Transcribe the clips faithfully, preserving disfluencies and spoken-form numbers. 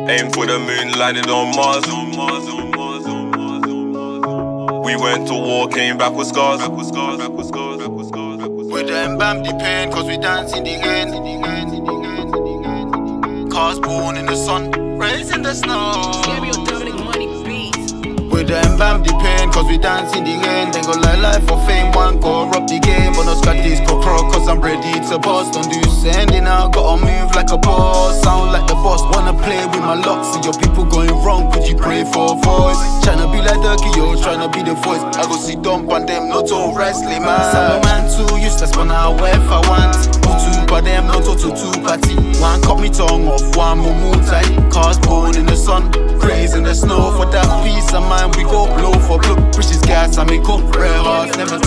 Aim for the moon, landed on Mars. We went to war, came back with scars. With them bam the pain, cause we dance in the rain. Cars born in the sun, raised in the snow. With them bam the pain, cause we dance in the rain. Then go like life for fame, one go rob the game. But no scratch this go pro, cause I'm ready to bust. Don't do sending out, gotta move like a boss. Sound like the boss, wanna play with my locks. See your people going wrong, could you pray for a voice? Tryna be like Durkee, yo, tryna be the voice. I go see dump on them, not all wrestling man. Some man too useless, but now if I want. Two by them, not all two party. One cut me tongue off, one more moon tight. Cars born in the sun, praise in the snow. For that peace of mind, we go blow for blow. Precious gas, I make up, real hearts never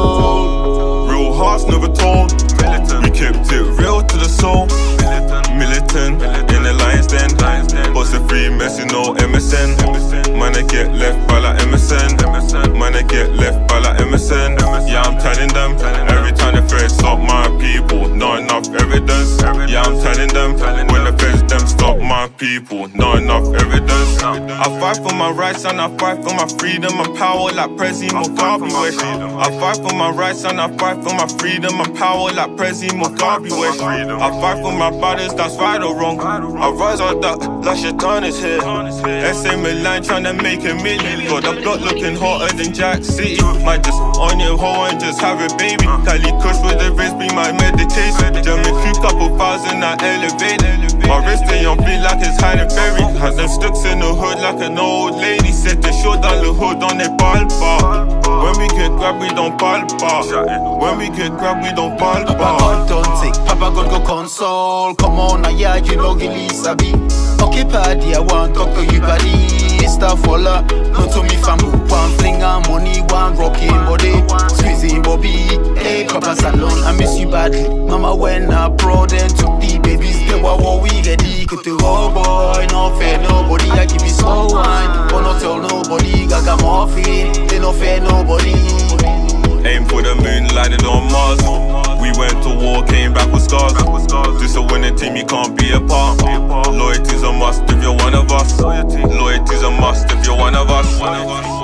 told. Real hearts never told. We kept it real to the soul. Militant, in the lion's den. Boss a free messy, no M S N. Man, I get left by like M S N. Man, I get left by like M S N. Yeah, I'm telling them. Every time the feds stop my people, not enough evidence. Yeah, I'm telling them. When the feds them stop my people, not enough evidence. I fight for my rights and I fight for my freedom and power like Prezi Mugabe. I fight for my rights and I fight for my freedom and power like Prezi Mugabe. I fight for my brothers, that's right or wrong. I rise out that, like Shaitan is here. Sa Milian tryna make a million. Got the block looking hotter than Jack City. Might just on your hoe and just have a baby. Cali Kush with the wrist be my meditation. German Q couple thousand I elevate. My wrist stay on beat like it's hiding berry. Had them sticks in the hood like an old lady. Set the show down the hood on their ball bar. When we get grab, we don't ball bar. When we get grab, we don't ball bar. Papa God don't take, Papa God go console. Come on, I yeah, you know, Gilly Sabi. Okay, paddy, I want talk to you, paddy. Stuff all up, no to me fam. One fling and money, one rocking body. Squeezing Bobby, hey, Papa Salon, I miss you badly. Mama when I pro, then took the babies. They were what we get, to oh boy, no fair nobody. I give you so wine, but not tell nobody. Gaga morphine, they no fair nobody. Aim for the moon, landed on Mars. We went to war, came back with scars. This a winning team, you can't be apart. Loyalty's a must if you're one of us. Loyalty's a must if you're one of us.